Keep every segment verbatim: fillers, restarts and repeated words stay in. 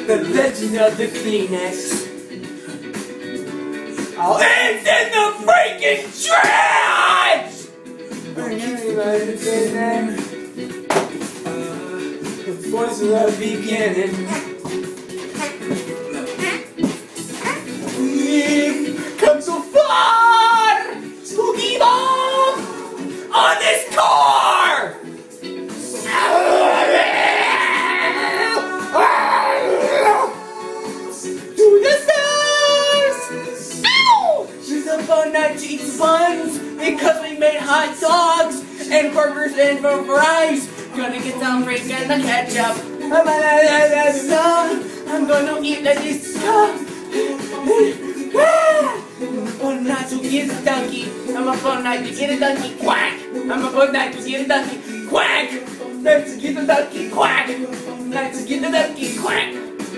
The legend of the Kleenex. Oh, it's in the freaking trash! The voice of the beginning. We've come so far to give up on this car! To the stars! Ow! She's up all night to eat buns because we made hot dogs and burgers and fries. Gonna get some freaking ketchup. I'm gonna eat like this stuff. I'm up all night to get a donkey. I'm up all night to get a donkey. Quack! I'm up all night to get a donkey. Quack! Night to get a donkey. Quack! Night to get a donkey. Quack!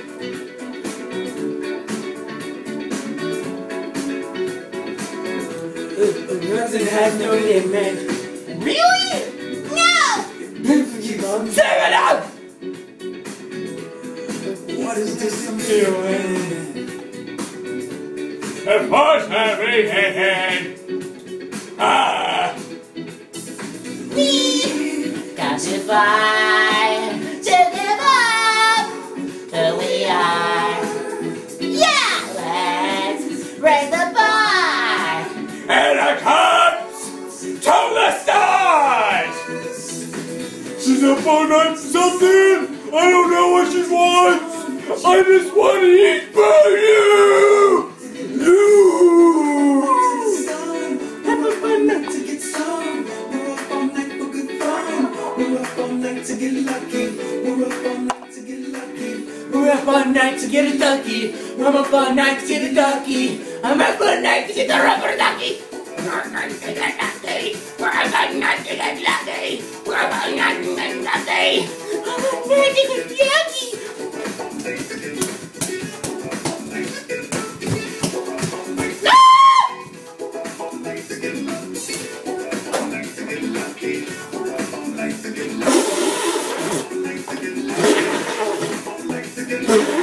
Nothing has no limit. Really? No! Sing it out! What is this I'm doing? Of course, everything. Ah! We got to fight to live up who we are. Yeah! Let's raise the bar. And the cops to the stars! She's up all night for something! I don't know what she wants! I just want to eat for you! You! I'm up all night to get some. We're up all night for good fun. We're up all night to get lucky. We're up all night to get lucky. We're up all night to get a ducky. I'm up all night to get a ducky. I'm up all night to get the rubber ducky. We're up all night to get lucky. We're up all night to get lucky. We're up all night to get lucky. I'm up all night to get lucky. We're